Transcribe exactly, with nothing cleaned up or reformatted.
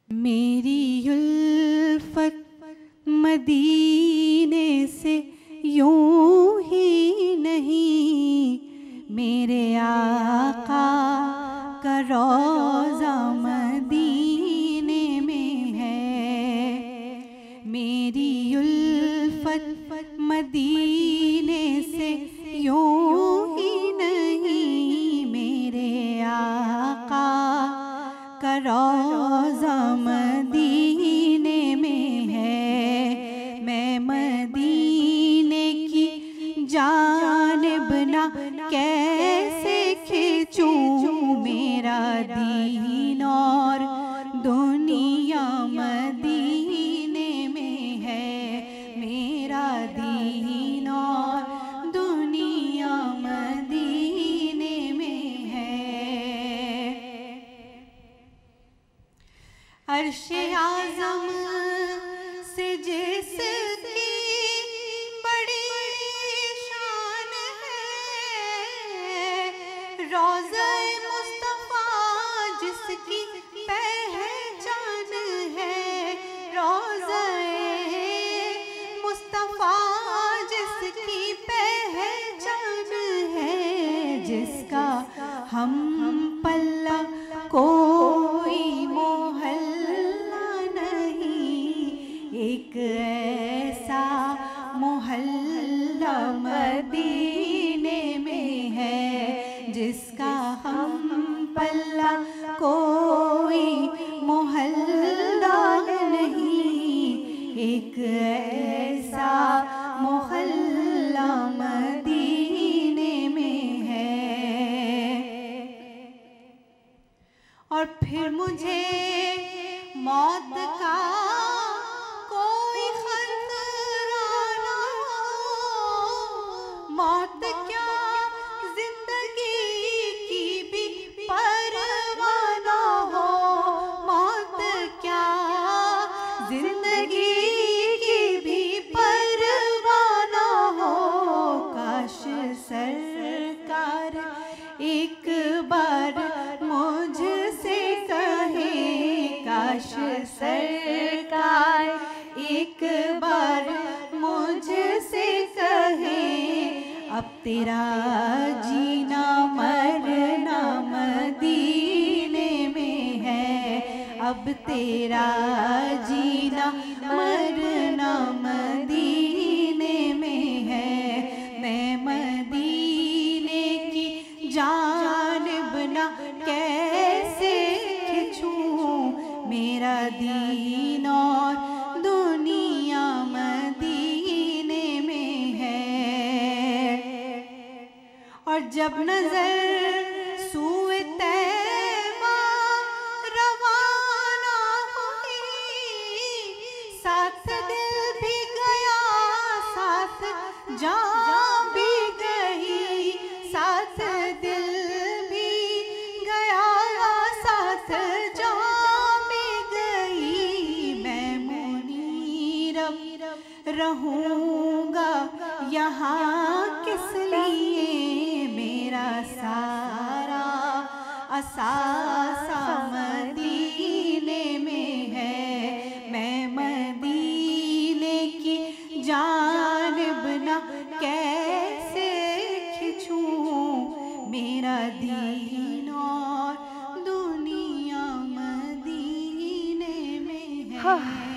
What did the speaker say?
मेरी उल्फत मदीने से यूं ही नहीं, मेरे आका का रोज़ा मदीने में है। मेरी उल्फत मदीने से यूं ही नहीं, मेरे आका का रोज़ा मदीने में है। मैं मदीने की जानिब ना कैसे खींचूं, मेरा दीन और दुनिया मदीने में है। मेरा दीन और दुनिया मदीने में है। अर्शे आज़म से जिसकी बड़ी शान है, रोज़ा-ए मुस्तफ़ा जिसकी पहचान है। रोज़ा-ए मुस्तफ़ा जिसकी पहचान है, जिसका हम पल्ला कोई मोहल्ला नहीं, एक ऐसा मोहल्ला मदीने में है, जिसका हम पल्ला कोई मोहल्ला नहीं, एक ऐसा मोहल्ला मदीने में है। और फिर मुझे मौत का कोई खतरा ना हो, मौत क्या जिंदगी की भी परवाह ना हो, मौत क्या जिंदगी की भी परवाह ना हो। काश सरकार एक बार मुझसे कहे, काश सरकार एक बार मुझसे कहे, अब तेरा जीना मरना मदीने में है, अब तेरा जीना मरना मदीने में है। मैं मदीने की जानिब ना कैसे खिंचूं, मेरा दीन और दुनिया मदीने में है। और जब नजर सूए तैबा रवाना हुई, साथ दिल भी गया साथ जान भी गई, साथ दिल भी गया साथ जान भी गई। मैं मुनीरब रहूँगा यहाँ किस लिए, मेरा सारा असासा मदीने में है। मैं मदीने की जानिब ना कैसे खिंचूं, मेरा दीन और दुनिया मदीने में है।